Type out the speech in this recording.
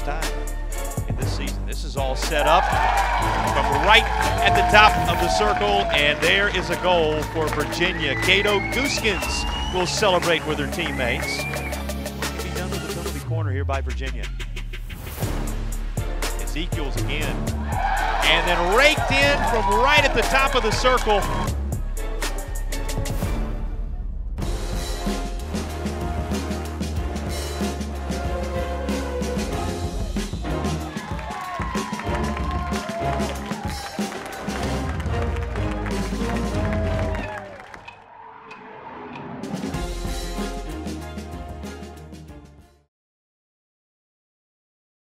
first time in this season. This is all set up from right at the top of the circle, and there is a goal for Virginia. Cato Gooskins will celebrate with her teammates. Be done with the penalty corner here by Virginia. Ezekiel's again, and then raked in from right at the top of the circle.